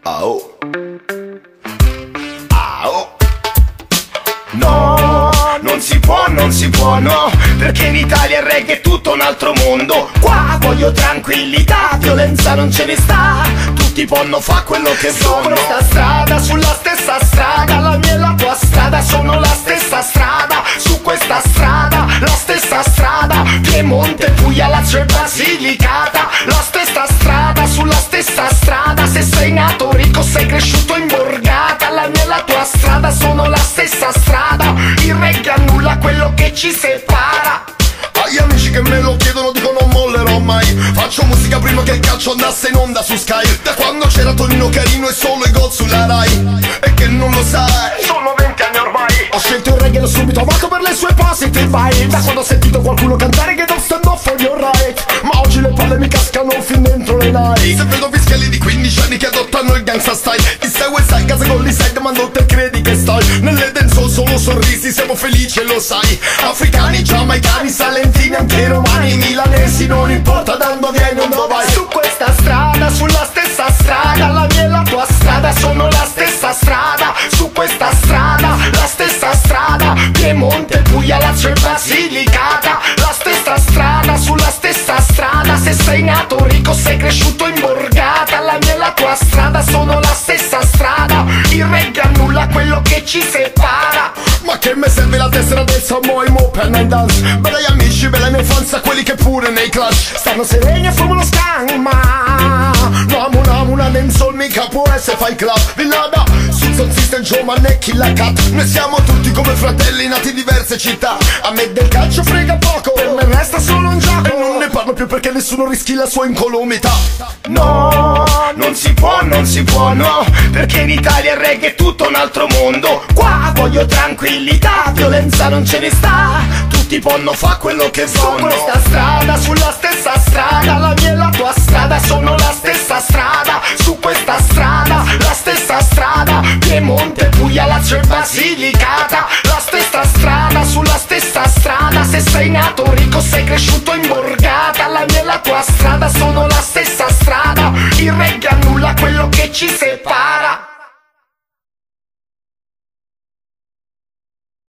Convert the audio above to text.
Oh. Oh. No, non si può, no, perché in Italia il reggae è tutto un altro mondo. Qua voglio tranquillità, violenza non ce ne sta, tutti possono fa quello che vogliono. Su questa strada, sulla stessa strada, la mia e la tua strada sono la stessa strada. Su questa strada, la stessa strada, Piemonte, Puglia, Lazio e Basilicata. La stessa strada, sulla stessa strada, se sei nato ricco sei cresciuto in borgata. La mia e la tua strada sono la stessa strada, il reggae annulla quello che ci separa. Agli amici che me lo chiedono dico non mollerò mai. Faccio musica prima che il calcio andasse in onda su Sky. Da quando c'era Tonino Carino e solo i gol sulla Rai. E che non lo sai, Sono 20 anni ormai. ho scelto il reggae da subito, amato per le sue positive vibe. Da quando ho sentito qualcuno cantare che don't stand up for your right. Ma oggi le palle mi cascano fin dentro le navi. Se vedo fischiali di 15 anni che adottano il gangsta style. Il segue sai, casa con l'I-Side, ma non te credi che stai. Nelle dancehall solo sorrisi, siamo felici e lo sai. Africani, giamaicani, salentini, anche romani, milanesi, non importa da dove vieni o dove vai. Su questa strada, sulla stessa strada, la mia e la tua strada sono la stessa strada. Su questa strada, la stessa strada, Piemonte, Puglia, Lazio e Basilicata. La stessa strada, sulla stessa strada, se sei nato ricco sei cresciuto in borgata. La mia e la tua strada sono la stessa strada, il reggae annulla quello che ci separa. Ma che me serve la tessera del Samoa Mo per night dance? Bella gli amici, bella mia infanzia, quelli che pure nei clutch stanno sereni e fumano skunk. Ma una dancehall mica può essere fai club. Villada, Susan System, Joe e Killa Cat. Noi siamo tutti come fratelli nati in diverse città. A me del calcio frega poco, per me resta solo un gioco. E non ne parlo più perché nessuno rischi la sua incolumità. No, non si può, no, perché in Italia il reggae è tutto un altro mondo. Qua voglio tranquillità, violenza non ce ne sta, tutti possono fa quello che vogliono. Su questa strada, sulla stessa strada, la mia e la tua strada sono la stessa strada. Su questa strada, la stessa strada, Piemonte, Puglia, Lazio e Basilicata. La stessa strada, sulla stessa strada, se sei nato ricco sei cresciuto in borgata. La mia e la tua strada sono la stessa strada, il reggae annulla quello che ci sei.